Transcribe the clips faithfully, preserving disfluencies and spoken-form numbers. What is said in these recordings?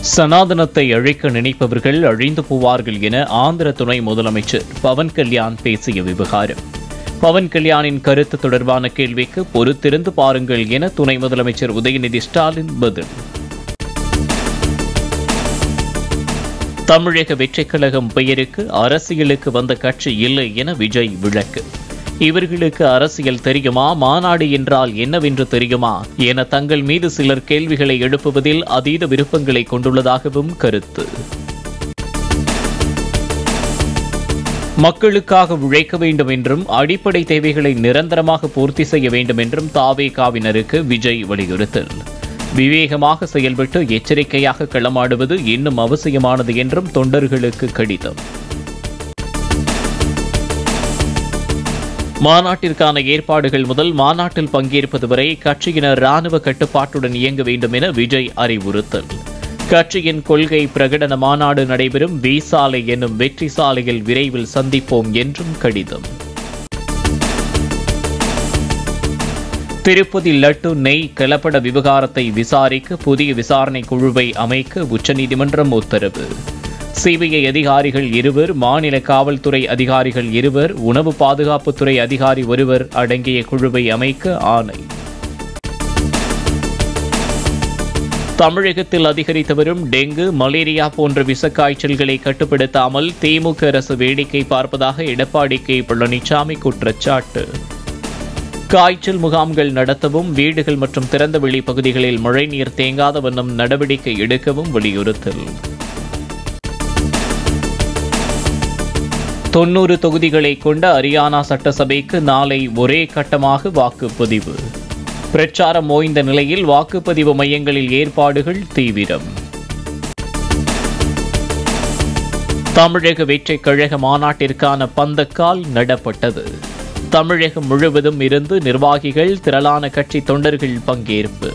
சனாதனத்தை அழிக்க நினைப்பவர்கள் அழிந்து போவார்கள் என ஆந்திர துணை முதலமைச்சர் பவன் கல்யாண் பேசிய விவகாரம். பவன் கல்யாணின் கருத்து தொடர்பான கேள்விக்கு பொறுத்திருந்து பாருங்கள் என துணை முதலமைச்சர் உதயநிதி ஸ்டாலின் பதில். தமிழக வெற்றிக் கழகம் பெயருக்கு அரசியலுக்கு வந்த கட்சி இல்லை என விஜய் விளக்கு. இவர்களுக்கு அரசியல் தெரியுமா, மாநாடு என்றால் என்னவென்று தெரியுமா என தங்கள் மீது சிலர் கேள்விகளை எழுப்புவதில் அதீத விருப்பங்களை கொண்டுள்ளதாகவும் கருத்து. மக்களுக்காக உழைக்க வேண்டும் என்றும் அடிப்படை தேவைகளை நிரந்தரமாக பூர்த்தி செய்ய வேண்டும் என்றும் தாவேகாவினருக்கு விஜய் வலியுறுத்தல். விவேகமாக செயல்பட்டு எச்சரிக்கையாக களமாடுவது இன்னும் அவசியமானது என்றும் தொண்டர்களுக்கு கடிதம். மாநாட்டிற்கான ஏற்பாடுகள் முதல் மாநாட்டில் பங்கேற்பது வரை கட்சியினர் ராணுவ கட்டுப்பாட்டுடன் இயங்க வேண்டும் என விஜய் அறிவுறுத்தல். கட்சியின் கொள்கை பிரகடன மாநாடு நடைபெறும் வி சாலை என்னும் வெற்றி சாலையில் விரைவில் சந்திப்போம் என்றும் கடிதம். திருப்பதி லட்டு நெய் கலப்பட விவகாரத்தை விசாரிக்க புதிய விசாரணை குழுவை அமைக்க உச்சநீதிமன்றம் உத்தரவு. சிபிஐ அதிகாரிகள் இருவர், மாநில காவல்துறை அதிகாரிகள் இருவர், உணவு பாதுகாப்புத்துறை அதிகாரி ஒருவர் அடங்கிய குழுவை அமைக்க ஆணை. தமிழகத்தில் அதிகரித்து வரும் டெங்கு, மலேரியா போன்ற விஷக்காய்ச்சல்களை கட்டுப்படுத்தாமல் திமுக அரசு வேடிக்கை பார்ப்பதாக எடப்பாடி கே பழனிசாமி குற்றச்சாட்டு. காய்ச்சல் முகாம்கள் நடத்தவும், வீடுகள் மற்றும் திறந்தவெளி பகுதிகளில் மழைநீர் தேங்காத வண்ணம் நடவடிக்கை எடுக்கவும் வலியுறுத்தல். தொன்னூறு தொகுதிகளை கொண்ட ஹரியானா சட்டசபைக்கு நாளை ஒரே கட்டமாக வாக்குப்பதிவு. பிரச்சாரம் ஓய்ந்த நிலையில் வாக்குப்பதிவு மையங்களில் ஏற்பாடுகள் தீவிரம். தமிழக வெற்றிக் கழக மாநாட்டிற்கான பந்தக்கால் நடப்பட்டது. தமிழகம் முழுவதும் இருந்து நிர்வாகிகள், திரளான கட்சி தொண்டர்கள் பங்கேற்பு.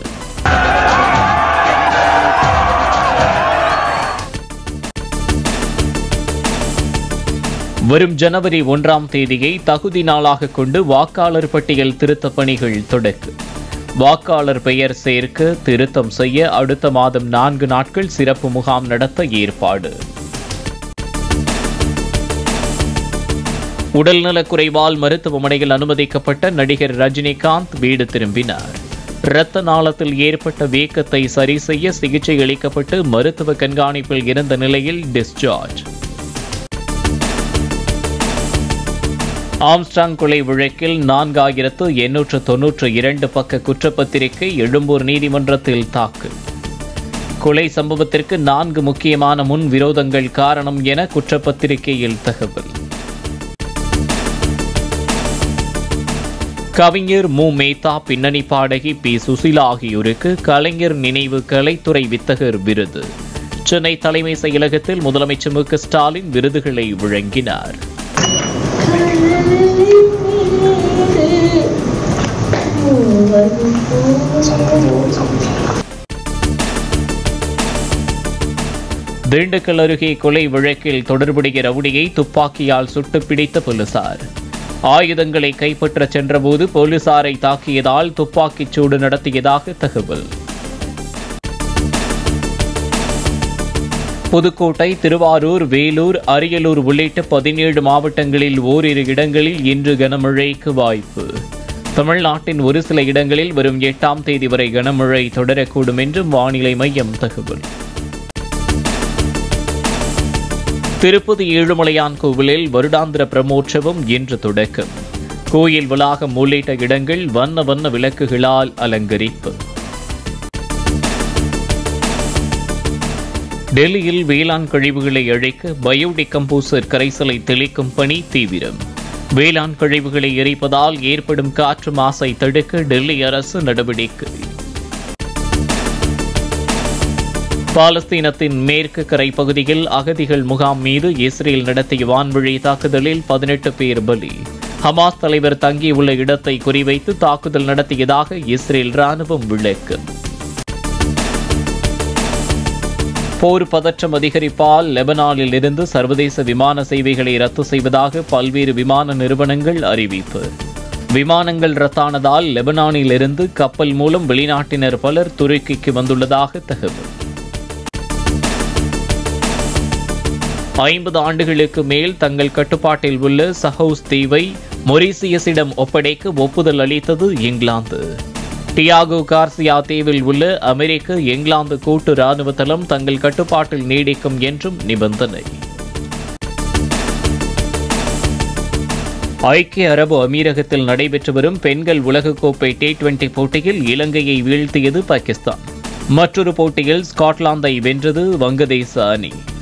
வரும் ஜனவரி ஒன்றாம் தேதியை தகுதி நாளாக கொண்டு வாக்காளர் பட்டியல் திருத்த பணிகள் தொடக்கம். வாக்காளர் பெயர் சேர்க்க, திருத்தம் செய்ய அடுத்த மாதம் நான்கு நாட்கள் சிறப்பு முகாம் நடத்த ஏற்பாடு. உடல்நலக்குறைவால் மருத்துவமனையில் அனுமதிக்கப்பட்ட நடிகர் ரஜினிகாந்த் வீடு திரும்பினார். இரத்த நாளத்தில் ஏற்பட்ட வீக்கத்தை சரி செய்ய சிகிச்சை அளிக்கப்பட்டு மருத்துவ கண்காணிப்பில் இருந்த நிலையில் டிஸ்சார்ஜ். ஆம்ஸ்ட்ராங் கொலை வழக்கில் நான்காயிரத்து எண்ணூற்று தொன்னூற்று இரண்டு பக்க குற்றப்பத்திரிகை எழும்பூர் நீதிமன்றத்தில் தாக்கல். கொலை சம்பவத்திற்கு நான்கு முக்கியமான முன் விரோதங்கள் காரணம் என குற்றப்பத்திரிகையில் தகவல். கவிஞர் மு மேத்தா, பின்னணி பாடகி பி சுசிலா ஆகியோருக்கு கலைஞர் நினைவு கலைத்துறை வித்தகர் விருது. சென்னை தலைமை செயலகத்தில் முதலமைச்சர் மு க ஸ்டாலின் விருதுகளை வழங்கினார். திண்டுக்கல் அருகே கொலை வழக்கில் தொடர்புடைய ரவுடியை துப்பாக்கியால் சுட்டு பிடித்த போலீசார். ஆயுதங்களை கைப்பற்ற சென்றபோது போலீசாரை தாக்கியதால் துப்பாக்கிச் சூடு நடத்தியதாக தகவல். புதுக்கோட்டை, திருவாரூர், வேலூர், அரியலூர் உள்ளிட்ட பதினேழு மாவட்டங்களில் ஓரிரு இடங்களில் இன்று கனமழைக்கு வாய்ப்பு. தமிழ்நாட்டின் ஒரு சில இடங்களில் வரும் எட்டாம் தேதி வரை கனமழை தொடரக்கூடும் என்றும் வானிலை மையம் தகவல். திருப்பதி ஏழுமலையான் கோவிலில் வருடாந்திர பிரமோற்சவம் இன்று தொடக்கம். கோயில் வளாகம் உள்ளிட்ட இடங்கள் வண்ண வண்ண விளக்குகளால் அலங்கரிப்பு. டெல்லியில் வேளாண் கழிவுகளை அழிக்க பயோடிகம்போசர் கரைசலை தெளிக்கும் பணி தீவிரம். வேளாண் கழிவுகளை எரிப்பதால் ஏற்படும் காற்று மாசை தடுக்க டெல்லி அரசு நடவடிக்கை. பாலஸ்தீனத்தின் மேற்கு கரை பகுதியில் அகதிகள் முகாம் மீது இஸ்ரேல் நடத்திய வான்வழி தாக்குதலில் பதினெட்டு பேர் பலி. ஹமாஸ் தலைவர் தங்கியுள்ள இடத்தை குறிவைத்து தாக்குதல் நடத்தியதாக இஸ்ரேல் ராணுவம் விளக்கம். போர் பதற்றம் அதிகரிப்பால் லெபனானில் இருந்து சர்வதேச விமான சேவைகளை ரத்து செய்வதாக பல்வேறு விமான நிறுவனங்கள் அறிவிப்பு. விமானங்கள் ரத்தானதால் லெபனானில் இருந்து கப்பல் மூலம் வெளிநாட்டினர் பலர் துருக்கிக்கு வந்துள்ளதாக தகவல். ஐம்பது ஆண்டுகளுக்கு மேல் தங்கள் கட்டுப்பாட்டில் உள்ள சஹவுஸ் தீவை மொரீசியஸிடம் ஒப்படைக்க ஒப்புதல் அளித்தது இங்கிலாந்து. டியாகோ கார்சியா தீவில் உள்ள அமெரிக்க இங்கிலாந்து கூட்டு ராணுவ தளம் தங்கள் கட்டுப்பாட்டில் நீடிக்கும் என்றும் நிபந்தனை. ஐக்கிய அரபு அமீரகத்தில் நடைபெற்று வரும் பெண்கள் உலகக்கோப்பை டி டுவெண்டி போட்டியில் இலங்கையை வீழ்த்தியது பாகிஸ்தான். மற்றொரு போட்டியில் ஸ்காட்லாந்தை வென்றது வங்கதேச அணி.